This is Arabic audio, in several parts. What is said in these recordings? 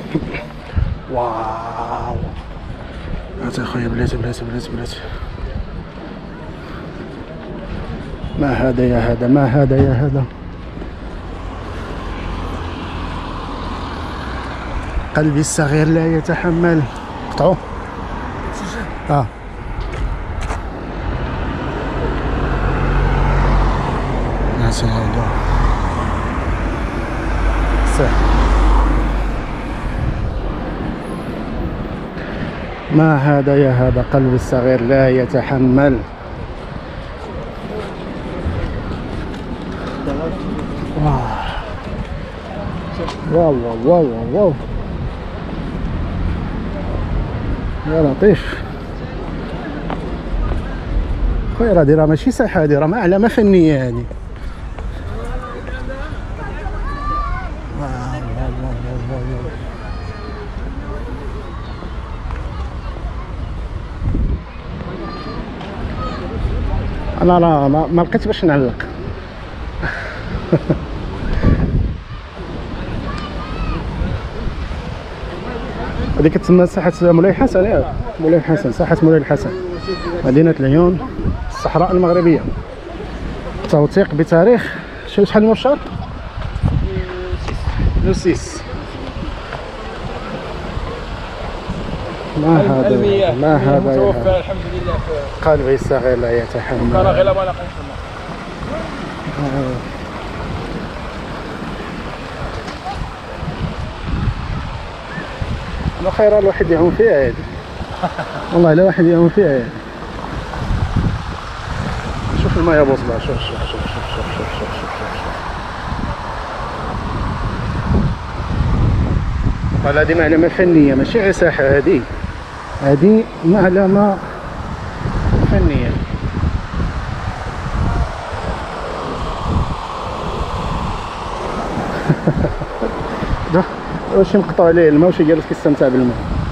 واو هات اخويا بلاتي بلاتي بلاتي بلاتي. ما هذا يا هذا، ما هذا يا هذا. قلبي الصغير لا يتحمل. قطعوه. ناس هذا صح. ما هذا يا هذا، قلبي الصغير لا يتحمل. واو واو واو واو يا لطيف. خويا راه راه ماشي ساحه، هادي راه معلمه فنيه هادي. انا راه ما لقيتش باش نعلق. هذه كتسمى ساحة مولاي الحسن. ياك مولاي الحسن، ساحة مولاي الحسن، مدينة العيون، الصحراء المغربية. توثيق بتاريخ شحال من شهر؟ 6. ما هذا ما هذا توفى الحمد لله. قلبي الصغير لا يتحمل. كان غير ما لقيتش. ما خير الواحد يعوم فيها هادي. والله لا واحد يعوم فيها هادي. شوف الماء يا بوصله، شوف شوف شوف شوف شوف شوف شوف شوف. والله هادي معلمة فنية ماشي غير ساحة، هادي معلمة فنية. واش نقطعوا عليه الماء وشي جالس كيستمتع بالماء.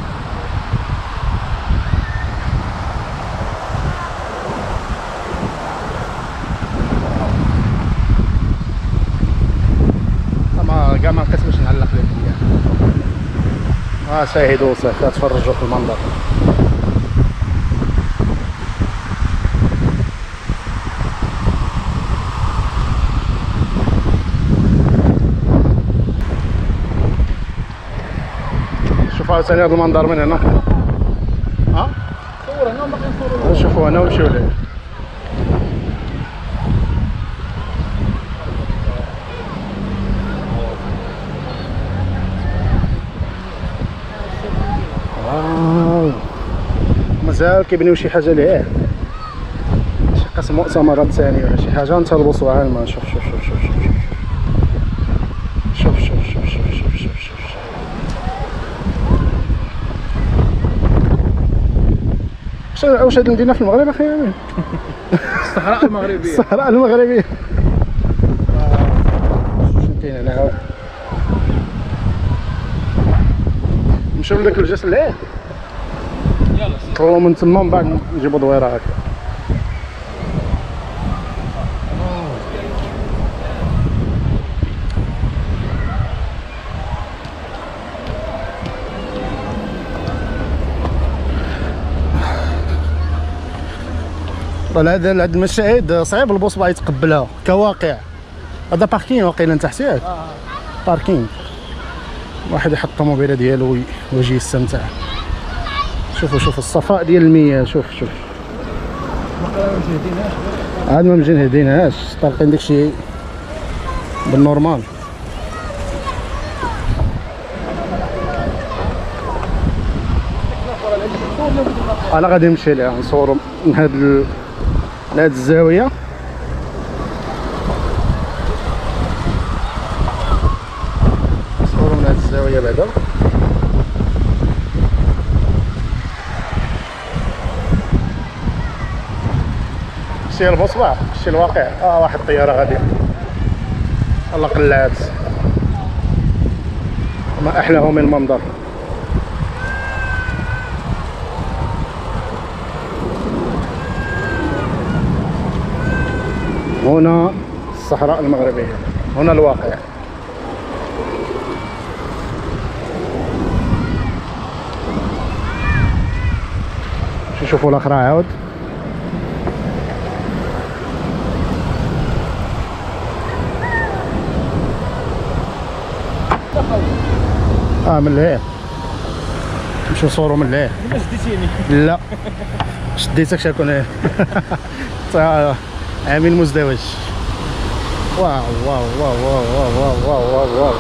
كاع ما لقيت باش نعلق لك اياه. شاهدوا صافي تفرجوا في المنظر. شوفوا عاوتاني هذا المنظر من هنا. صور هنا باقي نصوروا. نشوفوا هنا ونمشيو ليه. واو مازال كيبنيو شي حاجه ليه، شي قسم مؤتمرات ثاني ولا شي حاجه نتلبسوها الماء. شوف شوف شوف شوف شوف شوف شوف شوف شوف شوف شوف شوف. واش هاد المدينه في المغرب اخي امين؟ الصحراء المغربيه. الصحراء المغربيه. شنو كاين هنا عاود؟ نمشيو لذاك الجسر ليه. يلا نطلعو من تما من بعد نجيبو دويره هكا. هاد المشاهد صعيب البوصبه يتقبلها كواقع. هذا باركين واقيلا من تحت ياك. باركين واحد يحط الطوموبيله ديالو ويجي يستمتع. شوفوا شوفوا الصفاء ديال المياه. شوف شوف عاد ما مجهدينهاش، طالقين داكشي بالنورمال. انا غادي نمشي ليها نصوروا من هاد الزاويه. نصوروا من هاد الزاويه بعدا. شتي البصبع، شتي الواقع. واحد الطياره غاديه. الله قلعات، ما احلاه من المنظر. هنا الصحراء المغربيه، هنا الواقع. نشوفوا الاخرى عاود. من لهيه نمشيو نصورو من لهيه. ما شديتيني. لا شديتك شكون ايه. عامل مزدوج. واو واو واو واو واو واو واو واو.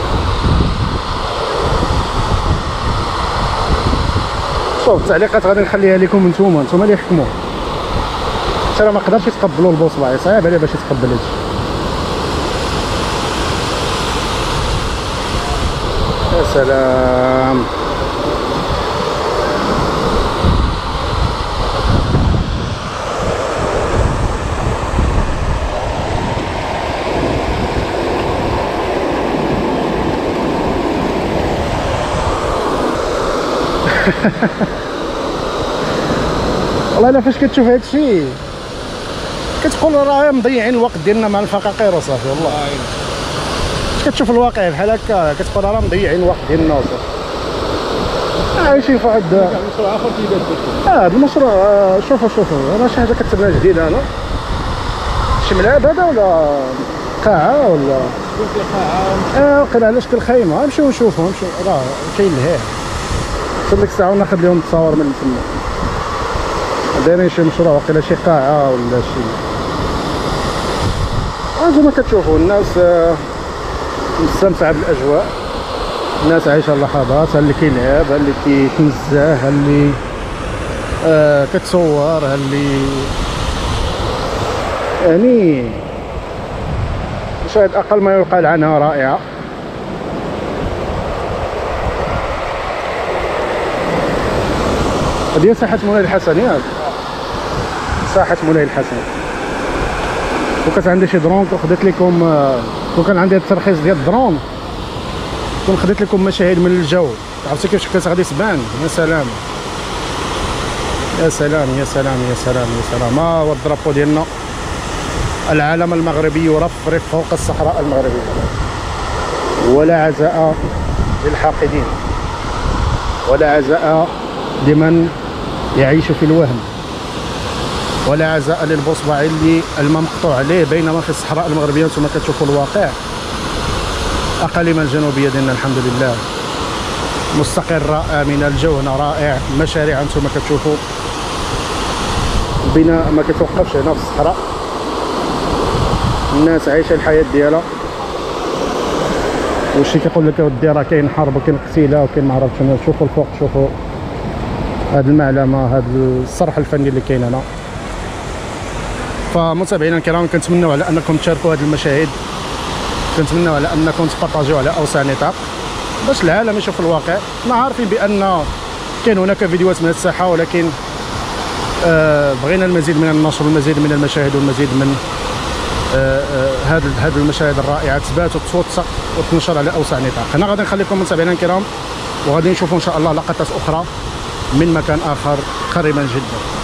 شوف التعليقات غادي نخليها لكم نتوما اللي حكموا. ترى ما قدرش يتقبلوا البوصبعي، صعيب عليه باش يتقبل هادشي. يا سلام. والله الا فاش كتشوف هادشي كتقول راه مضيعين الوقت ديالنا مع الفقاقير وصافي. والله فاش كتشوف الواقع بحال هكا كتقول راه مضيعين الوقت ديالنا وصافي. عايشين في واحد مشروع اخر كيبان لكم. هذا المشروع. شوفوا انا شي حاجه كتبنا جديده. انا شي ملعب هذا ولا قاعه ولا كنت قاعه. وقيلا على شكل خيمه. نمشيو نشوفوا راه كاين لهيه. ديك الساعه وناخذ لهم التصاور من تما. دايرين شي مشروع وقيلا شي قاعه ولا شي. انتما كتشوفوا الناس مستمتعه بالاجواء. الناس عايشه اللحظات. ها اللي كيلعب، ها اللي كيتنزه، ها اللي كتصور، ها اللي يعني مشاهد اقل ما يقال عنها رائعه. هذه ساحة مولاي الحسن. ياك ساحة مولاي الحسن. وكانت عندي شي درون خديت لكم. وكان عندي الترخيص ديال الدرون كون خديت لكم مشاهد من الجو. عرفتي كيفاش كانت غادي تبان. يا سلام يا سلام يا سلام يا سلام يا سلام. ها هو الدرابو ديالنا. العلم المغربي يرفرف فوق الصحراء المغربية. ولا عزاء للحاقدين، ولا عزاء لمن يعيش في الوهم، ولا عزاء للبوصبعي اللي الماء مقطوع عليه. بينما في الصحراء المغربيه انتم كتشوفوا الواقع. اقاليم الجنوبيه ديالنا الحمد لله مستقره امنه، الجو هنا رائع، مشاريع انتم كتشوفوا، البناء ما كيتوقفش هنا في الصحراء. الناس عايشه الحياه ديالها. وشي كيقول لك اودي راه كاين حرب وكاين قتيله وكاين ما عرفت شنو. شوفوا الفوق، شوفوا هاد المعلمه، هاد الصرح الفني اللي كاين هنا. فمتابعينا الكرام كنتمنوا على انكم تشاركوا هاد المشاهد، كنتمنوا على انكم تبارطاجيو على اوسع نطاق باش العالم يشوف الواقع. ما عارفين بان كاين هناك فيديوهات من الساحه، ولكن بغينا المزيد من النشر والمزيد من المشاهد والمزيد من هاد المشاهد الرائعه تثبات وتوثق وتنشر على اوسع نطاق. هنا غادي نخليكم متابعينا الكرام، وغادي نشوفوا ان شاء الله لقطات اخرى من مكان اخر قريبا جدا.